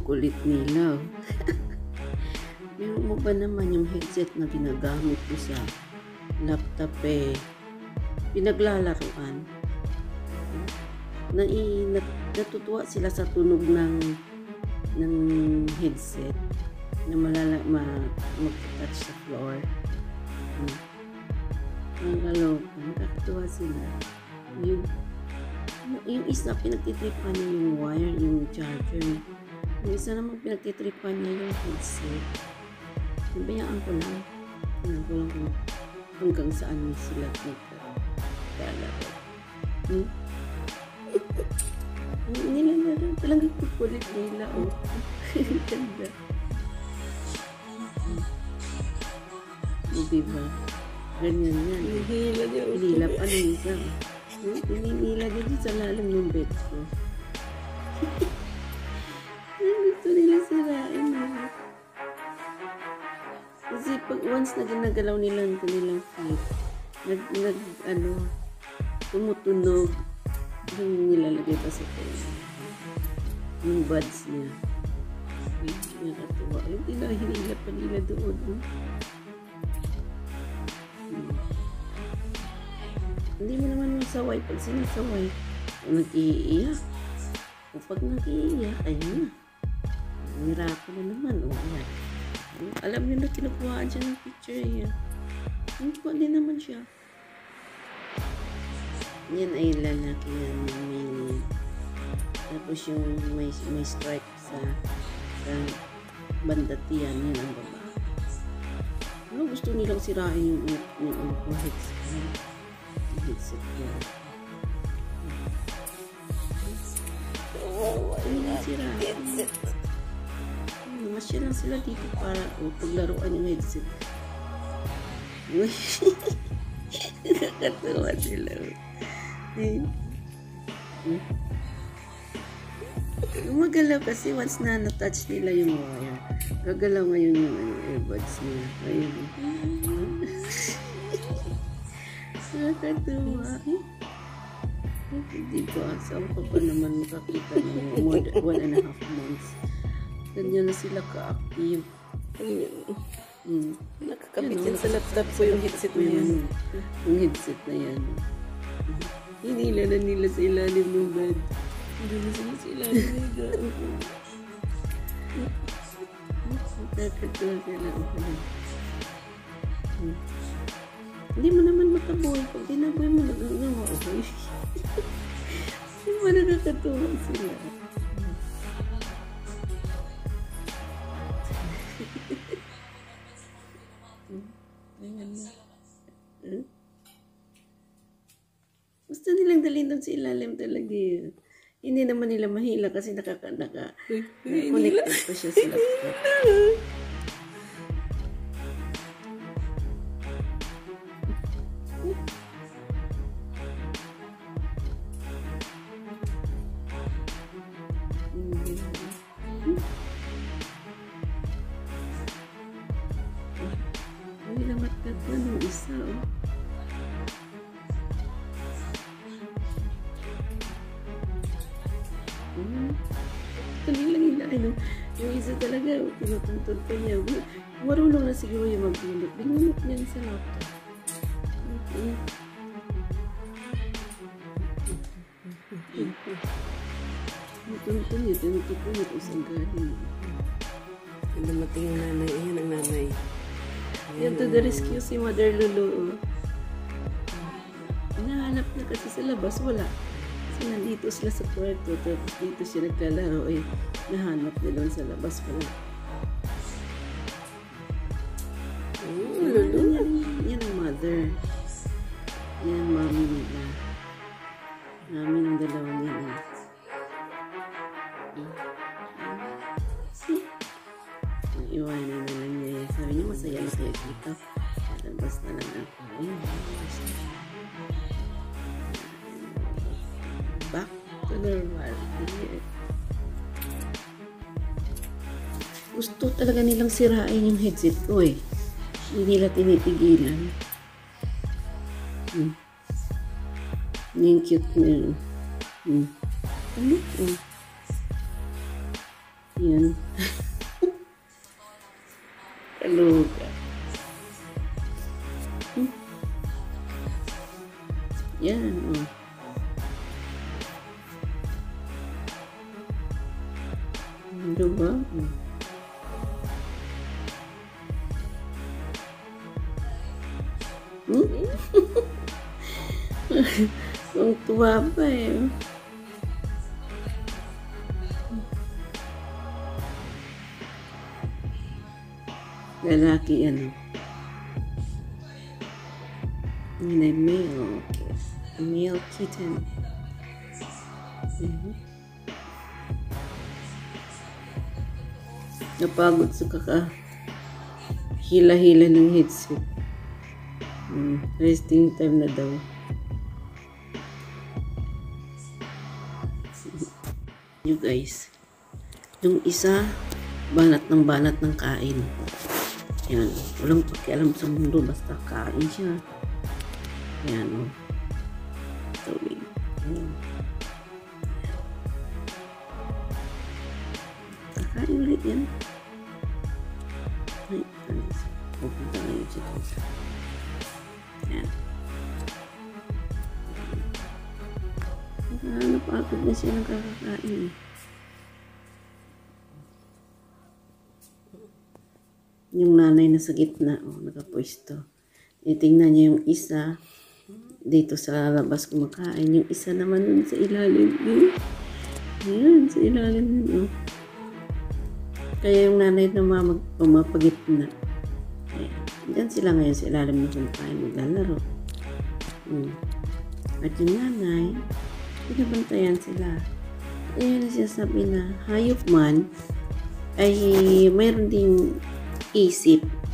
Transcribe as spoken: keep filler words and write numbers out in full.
kukulit nila. Meron mo ba naman yung headset na ginagamit ko sa laptop eh, pinaglalaruan? Nai, nat, natutuwa sila sa tunog ng ng headset na malala, ma, mag-touch sa floor. Hmm. Ang kaloka, nakakatuwa sila. Yung, yung isa, pinagtitripan niya yung wire, yung charger. Yung isa naman pinagtitripan niya yung headset. Nabayaan ko lang. Tingnan ko lang kung hanggang saan sila nagkalaro. Hmm? Nila na lang. Talagang kukulit nila. Oh. Ganda. Diba? Ganyan yan. Hinihila niya. Hinihila pa rin isa. Hinihila niya dyan sa lalim ng bed ko. Gusto nila sirain mo. Kasi pag once na ginagalaw nila ang kanilang feet, nag, nag, ano, tumutunog yung nilalagay pa sa tayo. Yung buds niya. Hindi nakatuwa. Hindi na hinihila pa nila doon. Oh. Hmm. Hindi mo naman masaway pag sinasaway. O nag-iiyak. O pag nag-iiyak, ayun na. Nirako na naman. O yan. Alam niyo na kinukuhaan siya ng picture yan. Kinukuha din naman siya. Yan ay lalaki yan. May, tapos yung may, may stripe sa, sa bandat yan. Yan ang baba. Ano gusto nilang sirain yung, yung, yung, yung headset. Yung headset ko. Oh, Ano sirain? headset. Masya lang sila dito para oh, paglaruan yung headset. Nakakatawa sila. Eh. Gumagalaw kasi once na na-touch nila yung wire. Gagalaw ngayon yung ano, earbuds niya. Ayun. Nakakatawa. Hindi ba? Saan pa pa naman makakita ng more than one and a half months? Ganyan na sila ka-active. Hmm. Nakakabit yan sa laptop ko yung headset na yan. Yung headset na yan. Hinila na nila sa ilalim ng bed. Hindi na sila sa ilalim ng bed. Nakakatawa sila. Hmm. Hindi mo naman mataboy. Pag dinaboy mo, nagagawa. Okay? Hindi mo nakakatawa sila. Gusto nilang dalhin doon sa ilalim talaga yun. Hindi naman nila mahila kasi nakaka, naka, connected pa siya sa laptop. Hindi naman katwa nung isa, oh. Hmm. Tuloy lang nila, ano, yung isa talaga, tinutuntun pa niya. Marunong na siguro yung magbunot. Binunot niya sa laptop. Okay. Tinutuntun niya, tinutuntun niya kung saan galing. Dumating yung nanay. Ayan ang nanay. Yan to the rescue si Mother Lulu. Nahanap na kasi sa labas, wala. Kasi nandito sila sa kwarto, tapos dito siya nagkalaro, eh, nahanap na doon sa labas, wala. Oh, Lulu. Yan, yan ang mother. Yan ang mami nila. Mami ng dalawang yan, eh. Iwanan na lang niya yan. Sabi niya, masaya na kayo dito. Labas na lang ako. Ayun, back to normal. Gusto talaga nilang sirain yung headset ko eh. Hindi nila tinitigilan. Hmm. Yung cute nila. Hmm. Ano? Hmm. Yan. Kaluga. Hmm. Yan, oh. Diba? Hmm. Hmm? Ang tuwa pa eh. Lalaki ano. And a male. A male kitten. Mm-hmm. Napagod sa kaka hila-hila ng headset. Mm, resting time na daw. You guys, yung isa banat ng banat ng kain. Yan, walang pakialam sa mundo, basta kain siya. Yan, o. Oh. Tawig. Yan. Kakain ulit yan. Ay, anis. Pupunta ngayon siya. Yan. Napagod na siya ng kakakain. Yung nanay na sa gitna, oh, nakapwesto. Itingnan niya yung isa dito sa labas kumakain. Yung isa naman dun sa ilalim. Ayan, sa ilalim nun. Oh. Kaya yung nanay na pumapagitna. Ayan. Diyan sila ngayon sa ilalim na kumakain. Maglalaro. Hmm. At yung nanay, pinabantayan sila. Ayan na siya sabi na, hayop man, ay mayroon ding isip